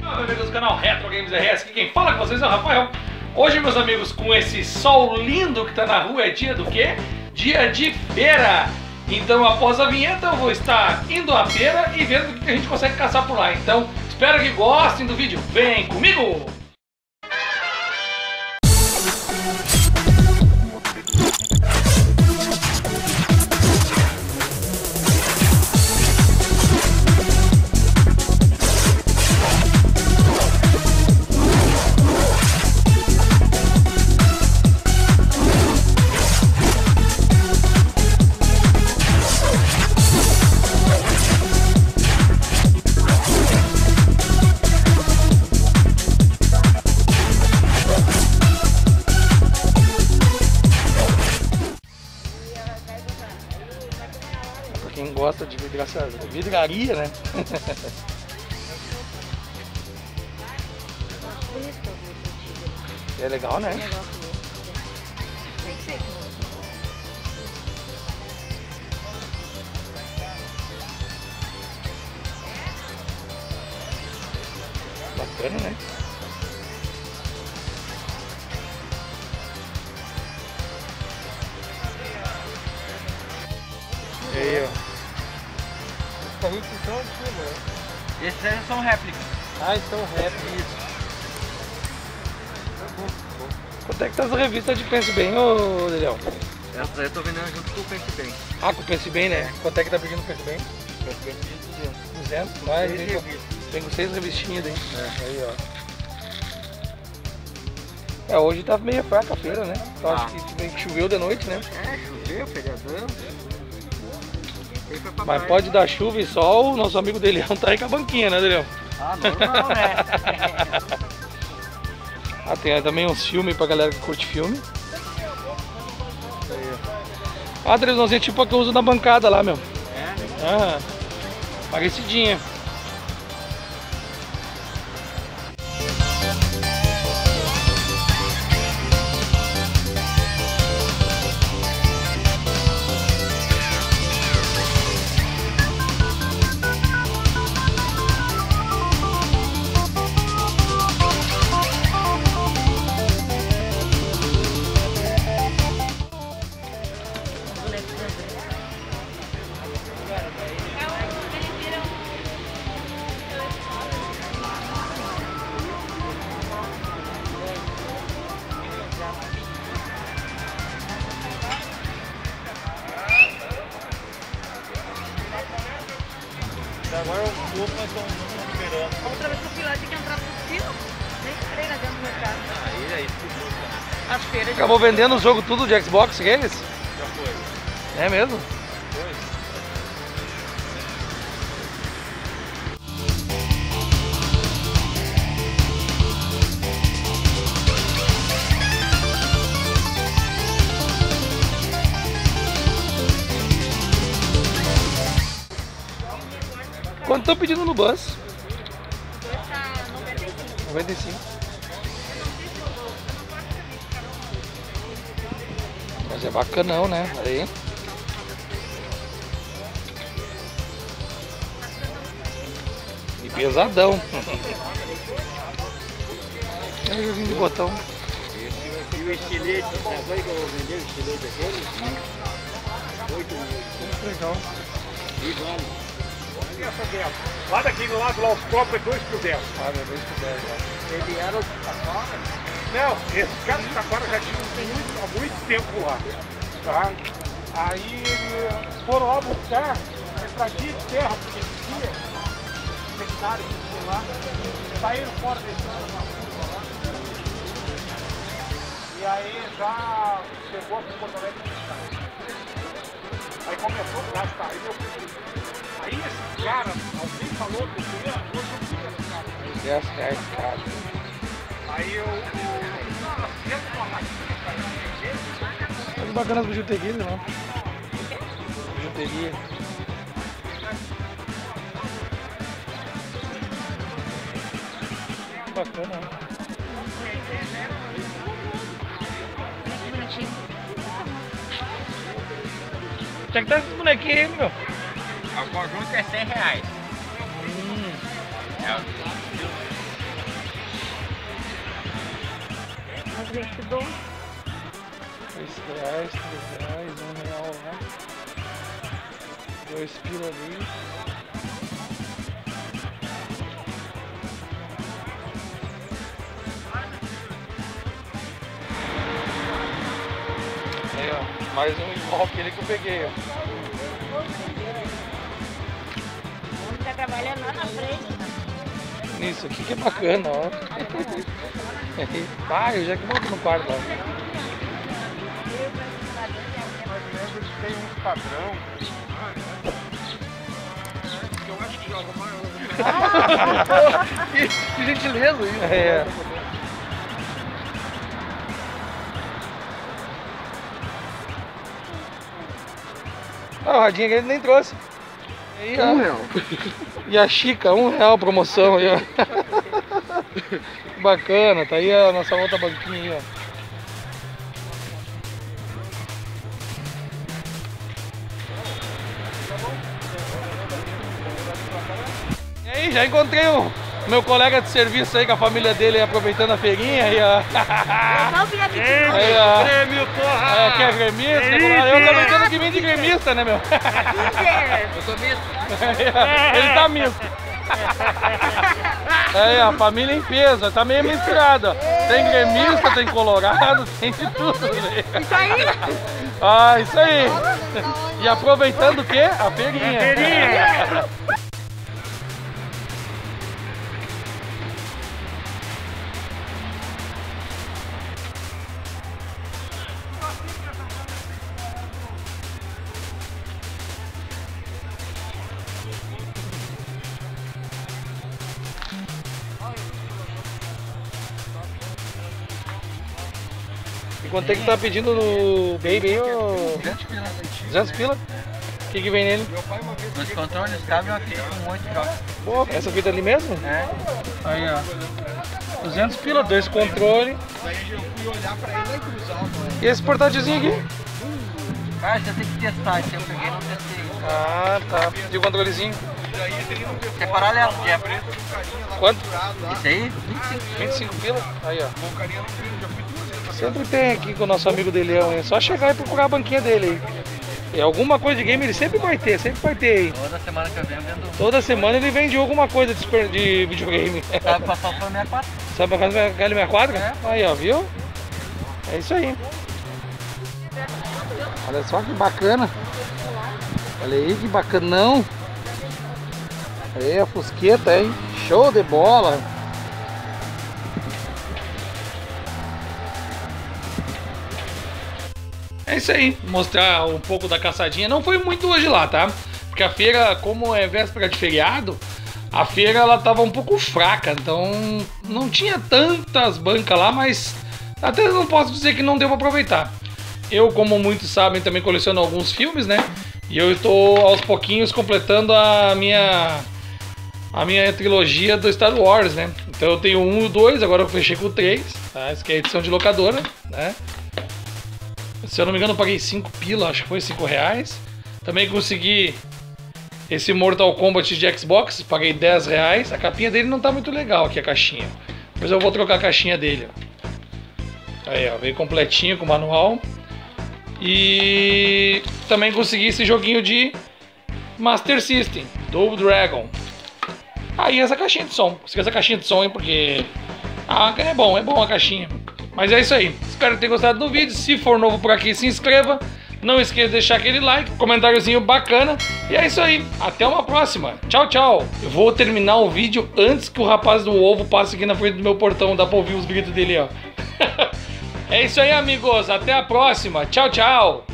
Amigos do canal Retro Games RS, aqui quem fala com vocês é o Rafael. Hoje, meus amigos, com esse sol lindo que tá na rua, é dia do quê? Dia de feira! Então, após a vinheta, eu vou estar indo à feira e vendo o que a gente consegue caçar por lá. Então, espero que gostem do vídeo. Vem comigo! Quem gosta de vidraria, né? É legal, né? Bacana, né? E aí, ó. Esses aí são réplicas. Ah, são réplicas. Quanto é que tá essa revista de Pense Bem, ô Daniel? Essa daí eu tô vendendo junto com o Pense Bem. Ah, com o Pense Bem, né? Quanto é que tá pedindo o Pense Bem? Pense Bem de 200. 200? Mais, vem com 6 revistinhas daí. Aí, ó. Hoje tá meio fraca a feira, né? Então acho que choveu de noite, né? Choveu, feriadão. Mas pode dar chuva e sol, o nosso amigo Delião tá aí com a banquinha, né, Delião? Ah, normal, né? Tem também uns filmes pra galera que curte filme. A televisãozinha tipo a que eu uso na bancada lá, meu. Parecidinha. Agora o povo nós estamos esperando. Outra vez que eu fui lá, tinha que entrar pro fila, nem entrei lá dentro do mercado. Aí, tudo. As feiras de... Acabou vendendo o jogo tudo de Xbox, aqueles? Já foi. É mesmo? Foi. Quanto estão pedindo no bus? Tá 95. 95. Mas é bacanão, né? Aí. E pesadão. É um joguinho de botão. E o estilete, sabe que eu vou vender o estilete daquele? 8 mil. Legal. E vale. Essa dela. Lá daquele lado, lá os copos é 2 por 10. Ah, é 2 por 10, ó. Ele era o de Taquara? Não, esse cara de Taquara já tinha há muito tempo lá. Tá? Aí eles foram lá buscar estradia de terra, porque tinha secretário que tinha lá. Saíram fora desse ano na rua lá. E aí já chegou aqui em Porto Alegre. Aí começou a gastar. Aí esse cara, alguém falou que eu queria, hoje eu queria esse cara. 10 reais, cara. Aí eu sento uma maquinha pra vender. Muito bacana as bijuterias, não? Bijuteria. Bacana, né? Onde é que tá esses bonequinhos aí, meu? O conjunto é R$100. gente te dou. R$3, R$3, R$1 lá. 2 pila ali. Aí, ó, mais um igual aquele que eu peguei, ó. Tá trabalhando lá na frente. Isso aqui que é bacana, ó. Ah, eu já que monto no quarto lá. Tem um padrão. Eu acho que joga maior. Que gentileza isso. É. Ah, o radinho aqui ele nem trouxe. Aí, ó. R$1. E a Chica, R$1 promoção aí, ó. Bacana, tá aí a nossa outra banquinha aí, ó. E aí, já encontrei o meu colega de serviço aí com a família dele aproveitando a feirinha aí, ó. Eu não vim aqui te Aí, ó. Grêmio, porra! É, que é gremista, É eu também tendo que vir de gremista, né, meu? Eu sou misto. Ele tá misto. É, a família em peso, tá meio misturada. Tem gremista, tem colorado, tem de tudo. Né? Isso aí? Ah, isso aí. E aproveitando o quê? A feirinha. E quanto é que tá pedindo no Baby aí, ô? 200 pila. 200 pila? O que vem nele? Os controles, cabe uma fita com um monte de jogos. Pô, essa fita ali mesmo? É. Aí, ó. 200 pila, 2 controles. E esse portátilzinho aqui? Cara, você tem que testar, esse eu peguei não testei. Ah, tá. E o controlezinho? Esse é paralelo, que é Quanto? esse aí, 25 pila? Aí, ó. Sempre tem aqui com o nosso amigo Deleão, é só chegar e procurar a banquinha dele aí. E alguma coisa de game ele sempre vai ter aí. Toda semana que eu venho, eu vendo. Toda semana ele vende alguma coisa de videogame. Sabe passar o 64? Sabe pra casa do L64? É. Aí, ó, viu? É isso aí. Olha só que bacana. Olha aí que bacanão. Aí a fusqueta, hein? Show de bola. É isso aí, mostrar um pouco da caçadinha. Não foi muito hoje lá, tá? Porque a feira, como é véspera de feriado, a feira ela tava um pouco fraca, então não tinha tantas bancas lá, mas até não posso dizer que não deu para aproveitar. Eu, como muitos sabem, também coleciono alguns filmes, né? E eu estou aos pouquinhos completando a minha trilogia do Star Wars, né? Então eu tenho o 1 e o 2, agora eu fechei com o 3, tá? Essa aqui é a edição de locadora, né? Se eu não me engano eu paguei 5 pila, acho que foi R$5. Também consegui esse Mortal Kombat de Xbox, paguei R$10. A capinha dele não tá muito legal aqui, a caixinha. Depois eu vou trocar a caixinha dele, ó. Aí, ó, veio completinho com o manual. E também consegui esse joguinho de Master System, Double Dragon. Aí essa caixinha de som, consegui essa caixinha de som, hein, porque é bom a caixinha. Mas é isso aí, espero que tenha gostado do vídeo. Se for novo por aqui, se inscreva. Não esqueça de deixar aquele like, comentáriozinho bacana. E é isso aí, até uma próxima. Tchau, tchau. Eu vou terminar o vídeo antes que o rapaz do ovo passe aqui na frente do meu portão. Dá pra ouvir os gritos dele, ó. É isso aí, amigos. Até a próxima. Tchau, tchau.